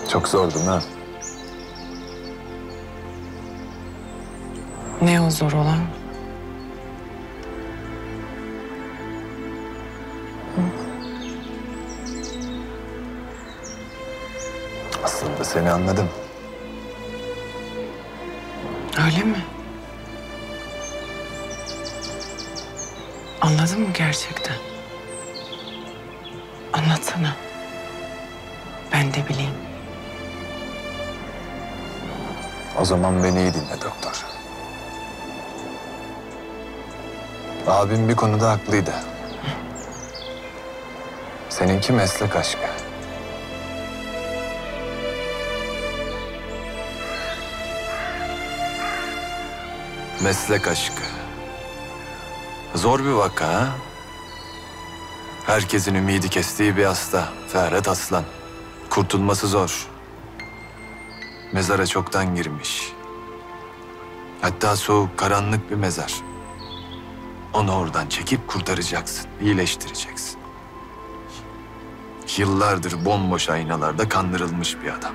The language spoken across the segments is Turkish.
Çok zordun ha. Ne o zor olan? Aslında seni anladım. Öyle mi? Anladın mı gerçekten? Anlatsana. Ben de bileyim. O zaman beni iyi dinle doktor. Abim bir konuda haklıydı. Seninki meslek aşkı. Meslek aşkı. Zor bir vaka ha? Herkesin ümidi kestiği bir hasta. Ferhat Aslan. Kurtulması zor. Mezara çoktan girmiş. Hatta soğuk, karanlık bir mezar. Onu oradan çekip kurtaracaksın, iyileştireceksin. Yıllardır bomboş aynalarda kandırılmış bir adam.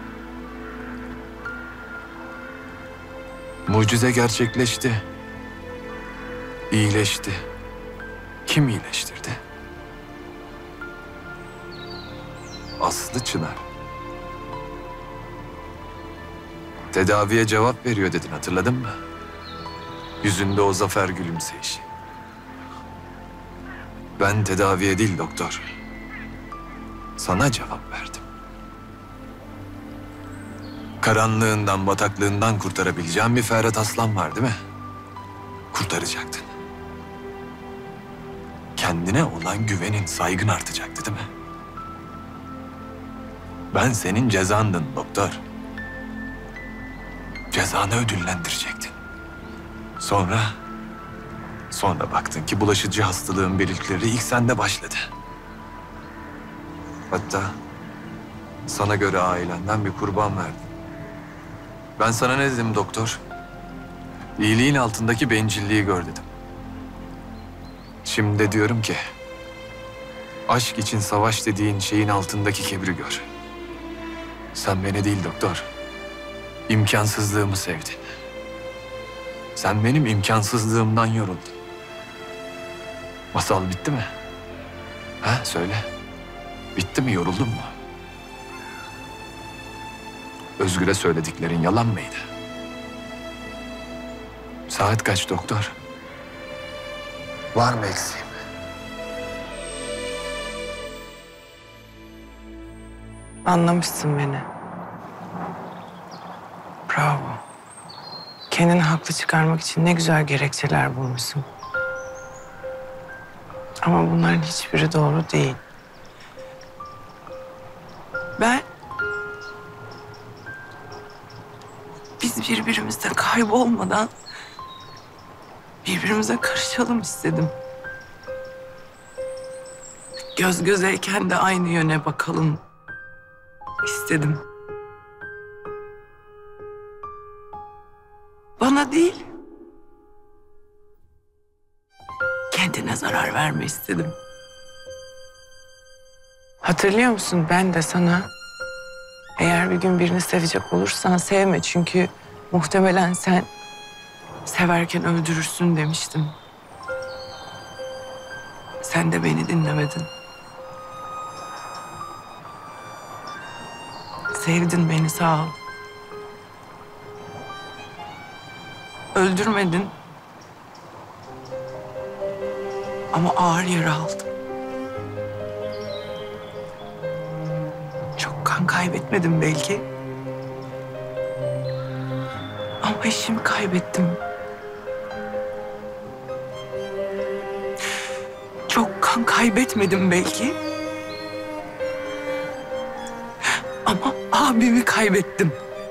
Mucize gerçekleşti. İyileşti. Kim iyileştirdi? Aslı Çınar. Tedaviye cevap veriyor dedin, hatırladın mı? Yüzünde o zafer gülümseyişi. Ben tedaviye değil doktor. Sana cevap verdim. Karanlığından, bataklığından kurtarabileceğim bir Ferhat Aslan var değil mi? Kurtaracaktın. Kendine olan güvenin, saygın artacaktı değil mi? Ben senin cezandın doktor. Cezanı ödüllendirecektin. Sonra baktın ki bulaşıcı hastalığın belirtileri ilk sende başladı. Hatta sana göre ailenden bir kurban verdin. Ben sana ne dedim doktor? İyiliğin altındaki bencilliği gör dedim. Şimdi de diyorum ki, aşk için savaş dediğin şeyin altındaki kibri gör. Sen beni değil doktor, imkansızlığımı sevdin. Sen benim imkansızlığımdan yoruldun. Masal bitti mi? Ha söyle. Bitti mi, yoruldun mu? Özgür'e söylediklerin yalan mıydı? Saat kaç doktor? Var mı eksiğim? Anlamışsın beni. Bravo. Kendini haklı çıkarmak için ne güzel gerekçeler bulmuşsun. Ama bunların hiçbiri doğru değil. Biz birbirimizle kaybolmadan birbirimize karışalım istedim. Göz gözeyken de aynı yöne bakalım istedim. Bana değil, kendine zarar verme istedim. Hatırlıyor musun, ben de sana eğer bir gün birini sevecek olursan sevme, çünkü muhtemelen sen severken öldürürsün demiştim. Sen de beni dinlemedin. Sevdin beni, sağ ol. Öldürmedin. Ama ağır yara aldım. Çok kan kaybetmedim belki. Ama eşimi kaybettim. Çok kan kaybetmedim belki. Ama abimi kaybettim.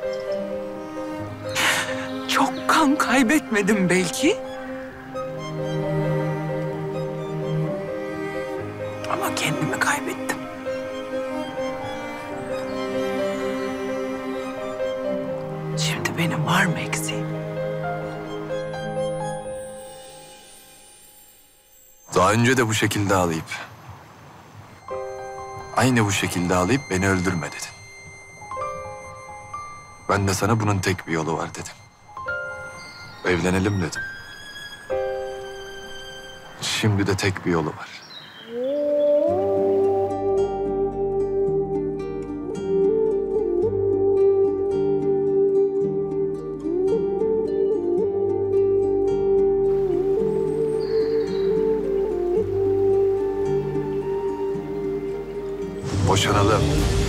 Çok kan kaybetmedim belki. Ama kendimi kaybettim. Şimdi benim var mı eksiğim? Daha önce de bu şekilde ağlayıp, aynı bu şekilde ağlayıp beni öldürme dedin. Ben de sana bunun tek bir yolu var dedim. Evlenelim dedim. Şimdi de tek bir yolu var. Boşanalım.